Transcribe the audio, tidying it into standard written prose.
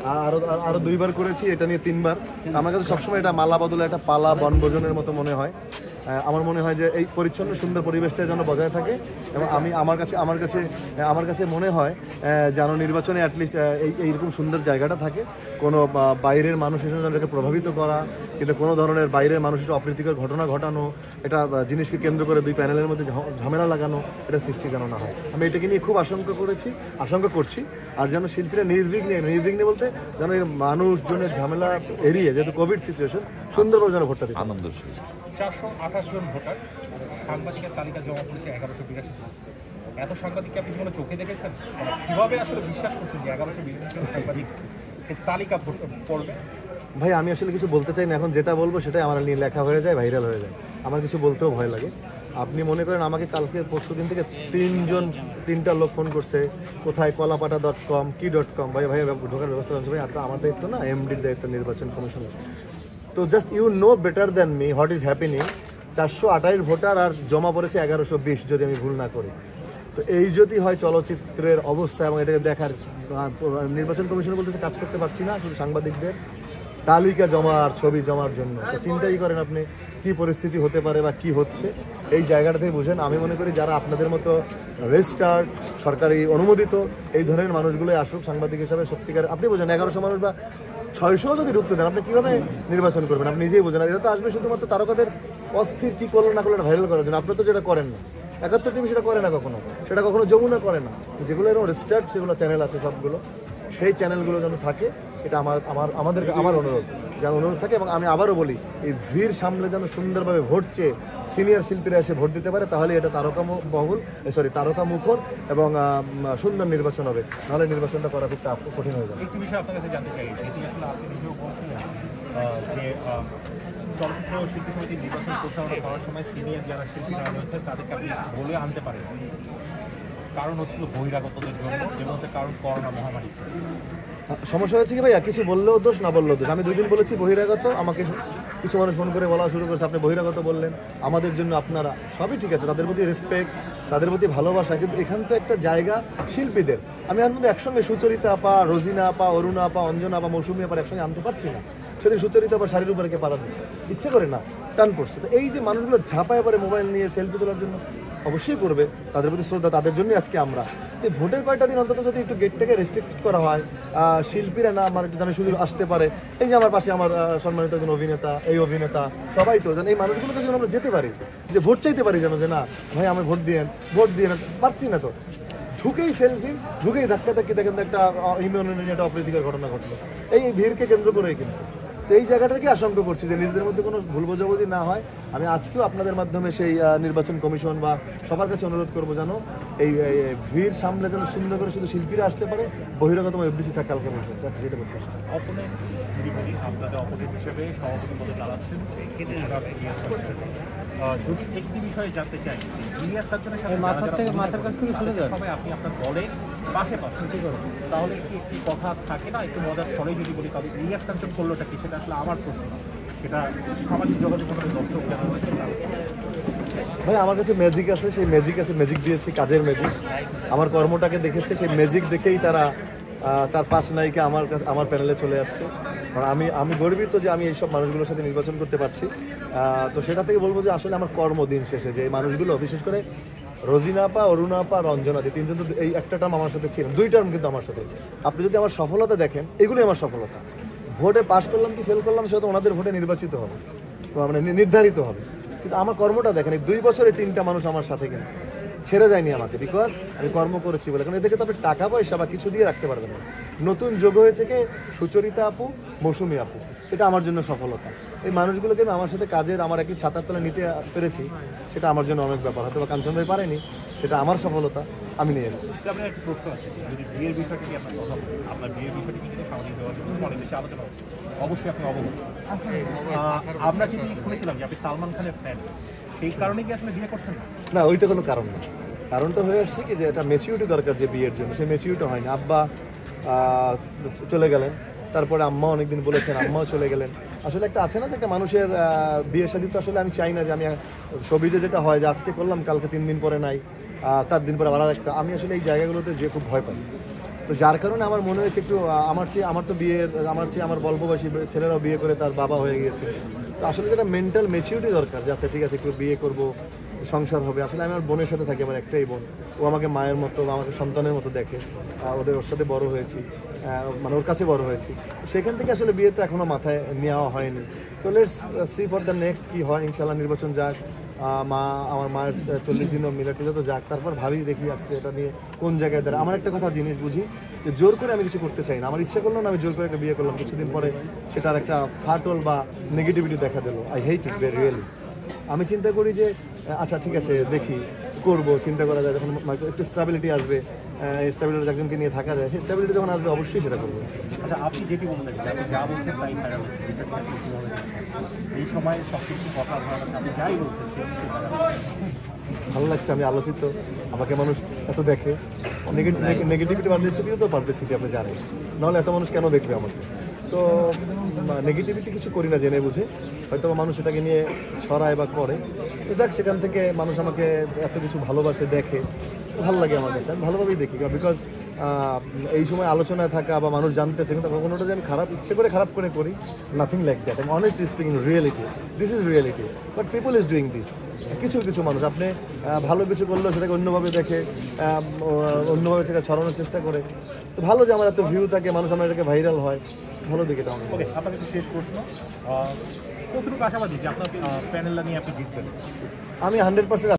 আরো আরো 2বার করেছি, এটা নিয়ে 3বার। আমার কাছে সবসময় এটা মালা বদলে একটা পালা বনভোজনের মতো মনে হয়। আমার মনে হয় যে এই পরিচ্ছন্ন সুন্দর পরিবেশটা যেন বজায় থাকে, এবং আমার কাছে মনে হয় যেন নির্বাচনে অ্যাটলিস্ট এইরকম সুন্দর জায়গাটা থাকে। কোনো বাইরের মানুষ এসে যেন এটাকে প্রভাবিত করা, কিন্তু কোনো ধরনের বাইরের মানুষ এসে অপ্রীতিকর ঘটনা ঘটানো, এটা জিনিসকে কেন্দ্র করে 2 প্যানেলের মধ্যে ঝামেলা লাগানো, এটা সৃষ্টি যেন না হয়। আমি এটাকে নিয়ে খুব আশঙ্কা করছি। আর যেন শিল্পীরা নির্বিঘ্নে বলতে যেন এই মানুষজনের ঝামেলা এড়িয়ে, যেহেতু কোভিড সিচুয়েশন, সুন্দরভাবে যেন ভোটটা দিতে আনন্দ। 428 জন ভোটার, সাংবাদিকের তালিকা জমা পড়েছে 1182 জন। এত সাংবাদিককে আপনি জীবনে চোখে দেখেছেন? কিভাবে আসলে বিশ্বাস করছেন যে 1182 জন সাংবাদিকের তালিকা পড়বে? ভাই আমি আসলে কিছু বলতে চাই না, এখন যেটা বলবো সেটাই আমার নিয়ে লেখা হয়ে যায়, ভাইরাল হয়ে যায়। আমার কিছু বলতেও ভয় লাগে। আপনি মনে করেন আমাকে কালকে পরশুদিন থেকে 3টা লোক ফোন করছে, কোথায় কলাপাটা.com কি.com, ভাই ঢোকার ব্যবস্থা করছে। ভাই আমার দায়িত্ব না, এমডির দায়িত্ব নির্বাচন কমিশনের। তো just you know better than me what is happening. 428 voter আর জমা পড়েছে 1120, যদি আমি ভুল না করি। তো এই যদি হয় চলচ্চিত্রের অবস্থা, এবং এটাকে দেখার, নির্বাচন কমিশন বলতেছে কাজ করতে পারছি না, শুধু সাংবাদিকদের তালিকা জমা আর ছবি জমার জন্য। তো চিন্তাই করেন আপনি কি পরিস্থিতি হতে পারে বা কি হচ্ছে। এই জায়গাটা থেকে বুঝেন। আমি মনে করি যারা আপনাদের মতো রেজিস্টার্ড, সরকারি অনুমোদিত এই ধরনের মানুষগুলোই আসুক সাংবাদিক হিসাবে। সত্যিকার আপনি বোঝেন 1100 মানুষ বা 600 যদি ঢুকতে দেন, আপনি কীভাবে নির্বাচন করবেন? আপনি নিজেই বোঝেন। আর এটা তো আসবে শুধুমাত্র তারকাদের অস্থির কী করলো না করলো ভাইরাল করার জন্য। আপনারা তো যেটা করেন না, 71 টিভি সেটা করে না কখনো, সেটা কখনো যমুনা করে না। যেগুলো এরকম রেজিস্টার্ড সেগুলো চ্যানেল আছে সবগুলো, সেই চ্যানেলগুলো যেন থাকে, এটা আমার অনুরোধ থাকে। এবং আমি আবারও বলি, এই ভিড় সামলে যেন সুন্দরভাবে ভোট চেয়ে সিনিয়র শিল্পীরা এসে ভোট দিতে পারে, তাহলে এটা তারকা মুখর এবং সুন্দর নির্বাচন হবে। নাহলে নির্বাচনটা করা খুব কঠিন হয়ে যাবে। একটি বিষয় আপনার কাছে জানতে চাই, যেটি আসলে আপনি নিজেও বলছিলেন যে চলচ্চিত্র শিল্পী সমিতির নির্বাচন পরিচালনা করার সময় সিনিয়র যারা শিল্পীরা রয়েছে তাদেরকে আপনি বলে আনতে পারেন। কারণ হচ্ছিল বহিরাগতদের জন্য, এবং হচ্ছে কারণ করোনা মহামারী। সমস্যা হয়েছে কি ভাইয়া, কিছু বললেও দোষ, না বললেও দোষ। আমি 2 দিন বলেছি বহিরাগত, আমাকে কিছু মানুষ ফোন করে বলা শুরু করেছে আপনি বহিরাগত বললেন, আমাদের জন্য আপনারা। সবই ঠিক আছে, তাদের প্রতি রেসপেক্ট, তাদের প্রতি ভালোবাসা, কিন্তু এখান তো একটা জায়গা শিল্পীদের। আমি এর মধ্যে একসঙ্গে সুচরিতা আপা, রোজিনা আপা, অরুণা আপা, অঞ্জনা আপা, মৌসুমী আপা একসঙ্গে আনতে পারছি না। সেদিন সুচরিতা আপা শাড়ির উপরে পাড়া দিচ্ছে, ইচ্ছে করে না, টান পড়ছে। তো এই যে মানুষগুলো ঝাঁপায় পরে মোবাইল নিয়ে সেলফি তোলার জন্য, অবশ্যই করবে, তাদের প্রতি শ্রদ্ধা, তাদের জন্যই আজকে আমরা। তো ভোটের কয়েকটা দিন অন্তত যদি একটু গেট থেকে রেস্ট্রিক্ট করা হয়, শিল্পীরা না আমার যেন শুধু আসতে পারে। এই যে আমার পাশে আমার সম্মানিত একজন অভিনেতা সবাই তো যেন এই মানুষগুলোকে যেন আমরা যেতে পারি, যে ভোট চাইতে পারি, যেন যে না ভাই আমি ভোট দিয়ে পারছি না। তো ঢুকেই সেলফি, ঢুকেই ধাক্কি দেখেন একটা ইউনিয়নের একটা অপ্রীতিকর ঘটনা ঘটলো এই ভিড়কে কেন্দ্র করেই। কিন্তু তো এই জায়গাটা থেকে আশঙ্কা করছি যে নিজেদের মধ্যে কোনো ভুল বোঝাবুঝি না হয়। আমি আজকেও আপনাদের মাধ্যমে সেই নির্বাচন কমিশন বা সবার কাছে অনুরোধ করবো যেন এই ভিড় সামলে যেন সুন্দর করে শুধু শিল্পীরা আসতে পারে, বহিরাগত এফডিসি থাকে কালকে যেটা করতে আসে। অপোনেন্ট আপনাদের অপোনেন্ট হিসেবে সভাপতি পদে চালাচ্ছেন, যদি একটি বিষয়ে জানতে চাই, ইলিয়াস কাঞ্চনের সাথে মাথার কাছ থেকে সরে যান সবাই আপনি আপনার দলের পাশে পাচ্ছেন, তাহলে কি একটি কথা থাকে না, একটু মজার ছলে যদি বলি, তাহলে ইলিয়াস কাঞ্চন করলোটা কি, সেটা আসলে আমার প্রশ্ন, সেটা সামাজিক যোগাযোগ দর্শক জানা হয়েছে। ভাই আমার কাছে ম্যাজিক আছে, সেই ম্যাজিক দিয়েছি, কাজের ম্যাজিক। আমার কর্মটাকে দেখেছে, সেই ম্যাজিক দেখেই তারা তার পাঁচ নায়িকা আমার প্যানেলে চলে আসছে। কারণ আমি গর্বিত যে আমি এইসব মানুষগুলোর সাথে নির্বাচন করতে পারছি। তো সেটা থেকে বলবো যে আসলে আমার কর্মদিন শেষে যে এই মানুষগুলো, বিশেষ করে রোজিনা আপা, অরুণা আপা, রঞ্জনা দি, 3জন তো এই একটা টার্ম আমার সাথে ছিলেন, 2 টার্ম কিন্তু আমার সাথে। আপনি যদি আমার সফলতা দেখেন, এগুলোই আমার সফলতা। ভোটে পাশ করলাম কি ফেল করলাম সেটা ওনাদের ভোটে নির্বাচিত হবে, মানে নির্ধারিত হবে। কিন্তু আমার কর্মটা দেখেন, এই 2 বছরে 3টা মানুষ আমার সাথে কিন্তু ছেড়ে যায়নি আমাকে, বিকজ আমি কর্ম করেছি বলে। কারণ এদেরকে তো আপনি টাকা পয়সা বা কিছু দিয়ে রাখতে পারবেন না। নতুন যোগ হয়েছে কে, সুচরিতা আপু, মৌসুমী আপু, এটা আমার জন্য সফলতা। এই মানুষগুলোকে আমি আমার সাথে কাজের আমার একই ছাতার তলে নিতে পেরেছি, সেটা আমার জন্য অনেক ব্যাপার। হয়তো বা কাঞ্চন ভাই পারেনি, সেটা আমার সফলতা, আমি নিয়ে এসেছি। আপনার একটা প্রশ্ন আছে, যদি বিয়ের বিষয়টি কি আপনার কথা বলেন, আপনার বিয়ের বিষয়টি কিন্তু সামাজিক যোগাযোগ অনেক বেশি আলোচনা হচ্ছে, অবশ্যই আপনি অবগত। আমরা যদি শুনেছিলাম যে আপনি সালমান খানের ফ্যান, সেই কারণে কি আসলে বিয়ে করছেন না? ওইটা কোনো কারণ না। কারণটা হয়ে আসছে কি, যে এটা ম্যাচিউরিটি দরকার যে বিয়ের জন্য, সেই ম্যাচিউরিটি হয়নি। আব্বা চলে গেলেন, তারপরে আম্মা অনেকদিন বলেছেন, আম্মাও চলে গেলেন। আসলে একটা আছে না যে একটা মানুষের বিয়ে শাদী, তো আসলে আমি চাই না যে আমি ছবিতে যেটা হয় যে আজকে করলাম কালকে 3 দিন পরে নাই, 4 দিন পরে আবার একটা। আমি আসলে এই জায়গাগুলোতে যে খুব ভয় পাই। তো যার কারণে আমার মনে হয়েছে একটু আমার তো বিয়ের আমার চেয়ে আমার বয়সী ছেলেরাও বিয়ে করে তার বাবা হয়ে গিয়েছে। তো আসলে যেটা মেন্টাল ম্যাচিউরিটি দরকার যে আচ্ছা ঠিক আছে একটু বিয়ে করব, সংসার হবে। আসলে আমি আমার বোনের সাথে থাকি, আমার একটাই বোন, ও আমাকে মায়ের মতো বা আমাকে সন্তানের মতো দেখে। ওর সাথে বড় হয়েছি, মানে ওর কাছে বড় হয়েছি। সেখান থেকে আসলে বিয়েটা এখনও মাথায় নেওয়া হয়নি। তো let's see for the next কী হয়। ইনশাল্লাহ নির্বাচন যাক, আমার মায়ের 40 দিনও মিলাটিলে তো যাক, তারপর ভাবি দেখি আসছে এটা নিয়ে কোন জায়গায় দাঁড়ায়। আমার একটা কথা জিনিস বুঝি যে জোর করে আমি কিছু করতে চাই না। আমার ইচ্ছে করলো না, আমি জোর করে একটা বিয়ে করলাম, কিছুদিন পরে সেটার একটা ফাটল বা নেগেটিভিটি দেখা দিল। I hate it very really. আমি চিন্তা করি যে আচ্ছা ঠিক আছে দেখি করবো, চিন্তা করা যায়, যখন একটু স্টেবিলিটি আসবে, স্টেবিলিটি একজনকে নিয়ে থাকা যায়, সেই স্টেবিলিটি যখন আসবে অবশ্যই সেটা করবো। আচ্ছা, আপনি যেটি বললেন যে আপনি যা বলছেন তাই ভাইরাল হচ্ছে, বিষয়টি আপনি কীভাবে দেখছেন? এই সময় সব কিছু কথা ভালো, আপনি যাই বলছেন সেই বিষয়ে ভালো লাগছে, আমি আলোচিত, আমাকে মানুষ এত দেখে। নেগেটিভিটি পাবলিসিটিও তো পাবলিসিটি আপনি জানেন, নাহলে এত মানুষ কেন দেখবে আমাকে? তো নেগেটিভিটি কিছু করি না জেনে বুঝে, হয়তো মানুষ এটাকে নিয়ে ছড়ায় বা করে। তো যাক, সেখান থেকে মানুষ আমাকে এত কিছু ভালোবাসে, দেখে, ভালো লাগে আমার কাছে। আমি ভালোভাবেই দেখি, বিকজ এই সময় আলোচনায় থাকা বা মানুষ জানতেছে, কিন্তু কোনোটা যে আমি ইচ্ছে করে খারাপ করে করি, নাথিং লাইক দ্যাট। আমি honestly speaking, reality, this is reality, but people is doing this. কিছু মানুষ আপনি ভালো কিছু করলেও সেটাকে অন্যভাবে দেখে, অন্যভাবে সেটা ছড়ানোর চেষ্টা করে। তো ভালো যে আমার এত ভিউ থাকে, মানুষ আমার এটাকে ভাইরাল হয়, ভালো দিকে এটা আমার। ওকে, আপনার কাছে শেষ প্রশ্ন, কতটুকু আশাবাদী যে আপনার প্যানেলটা নিয়ে আপনি জিতবেন? আমি 100%